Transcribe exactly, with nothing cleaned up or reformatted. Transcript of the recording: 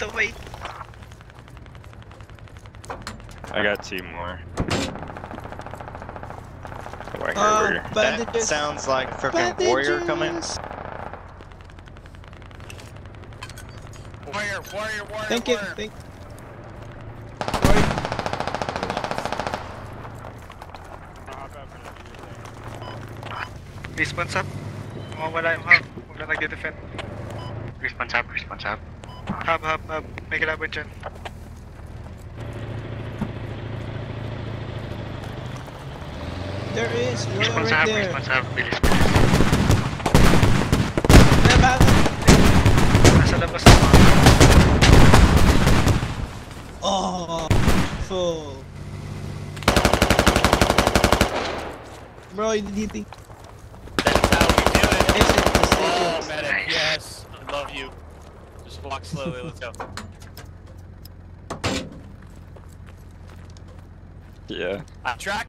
away. I got two more. Oh, I heard Uh, warrior. bandages. That sounds like a freaking Bandages. warrior coming. Warrior, warrior, warrior, Thank you. warrior. Thank. Response up. Mawawala yung hub. Huwag na nag-defend. Response up, response up. Hub, hub, hub. May kalaban dyan. There is one Response right up, there. response up. Bilis, bilis. Nabago. Nasa labas na mga. Oh, full. Bro, you didn't think. That's how we do it. Exit the Oh, station. medic, Nice. yes. I love you. Just walk slowly, let's go. Yeah. Uh, track